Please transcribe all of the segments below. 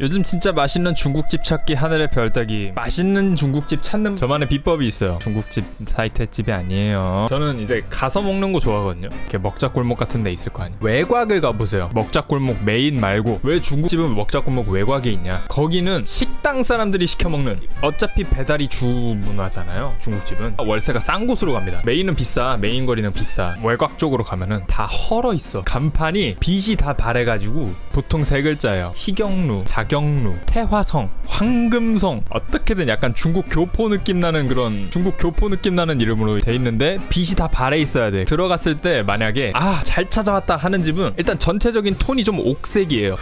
요즘 진짜 맛있는 중국집 찾기 하늘의 별 따기. 맛있는 중국집 찾는 저만의 비법이 있어요. 중국집 사이트집이 아니에요. 저는 이제 가서 먹는 거 좋아하거든요. 이렇게 먹자골목 같은 데 있을 거 아니에요. 외곽을 가보세요. 먹자골목 메인 말고. 왜 중국집은 먹자골목 외곽에 있냐. 거기는 식당 사람들이 시켜먹는, 어차피 배달이 주 문화잖아요. 중국집은 월세가 싼 곳으로 갑니다. 메인은 비싸. 메인 거리는 비싸. 외곽 쪽으로 가면은 다 헐어 있어. 간판이 빛이 다 바래가지고 보통 세 글자예요. 희경루, 자경루, 태화성, 황금성. 어떻게든 약간 중국 교포 느낌 나는 그런, 중국 교포 느낌 나는 이름으로 돼 있는데 빛이 다 바래 있어야 돼. 들어갔을 때 만약에 아, 잘 찾아왔다 하는 집은 일단 전체적인 톤이 좀 옥색이에요.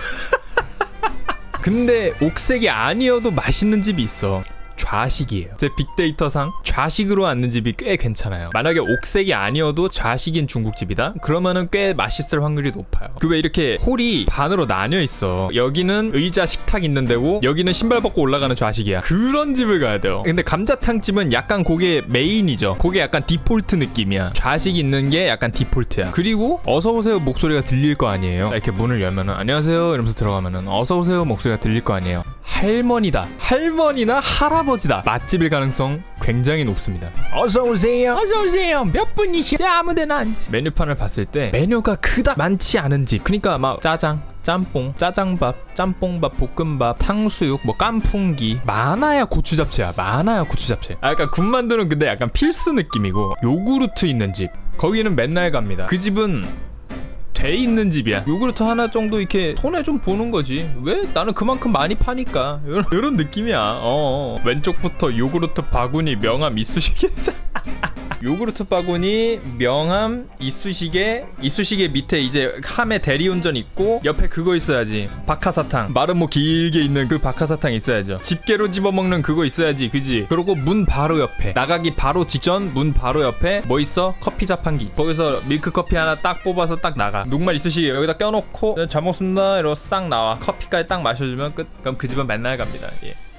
근데 옥색이 아니어도 맛있는 집이 있어. 좌식이에요. 제 빅데이터상 좌식으로 앉는 집이 꽤 괜찮아요. 만약에 옥색이 아니어도 좌식인 중국집이다? 그러면은 꽤 맛있을 확률이 높아요. 그 왜 이렇게 홀이 반으로 나뉘어 있어. 여기는 의자 식탁 있는 데고 여기는 신발 벗고 올라가는 좌식이야. 그런 집을 가야 돼요. 근데 감자탕집은 약간 그게 메인이죠. 그게 약간 디폴트 느낌이야. 좌식 있는 게 약간 디폴트야. 그리고 어서오세요 목소리가 들릴 거 아니에요. 이렇게 문을 열면은 안녕하세요 이러면서 들어가면은 어서오세요 목소리가 들릴 거 아니에요. 할머니다. 할머니나 할아버지다. 맛집일 가능성 굉장히 높습니다. 어서오세요. 어서오세요. 몇 분이시죠? 아무데나 앉으세요. 메뉴판을 봤을 때 메뉴가 그닥 많지 않은 집. 그러니까 막 짜장, 짬뽕, 짜장밥, 짬뽕밥, 볶음밥, 탕수육, 뭐 깐풍기. 많아야 고추 잡채야. 많아야 고추 잡채. 아, 약간 군만두는 근데 약간 필수 느낌이고. 요구르트 있는 집. 거기는 맨날 갑니다. 그 집은 돼 있는 집이야. 요구르트 하나 정도 이렇게 손에 좀 보는 거지. 왜? 나는 그만큼 많이 파니까. 이런 느낌이야. 왼쪽부터 요구르트 바구니 명함 이쑤시개. 요구르트 바구니 명함 이쑤시개. 이쑤시개 밑에 이제 함에 대리운전 있고 옆에 그거 있어야지. 박하사탕. 말은 뭐 길게 있는 그 박하사탕 있어야죠. 집게로 집어먹는 그거 있어야지. 그지? 그리고 문 바로 옆에, 나가기 바로 직전 문 바로 옆에 뭐 있어? 커피 자판기. 거기서 밀크커피 하나 딱 뽑아서 딱 나가. 녹말 이쑤시개 여기다 껴놓고 잘 먹습니다 이러고 싹 나와. 커피까지 딱 마셔주면 끝. 그럼 그 집은 맨날 갑니다. 예.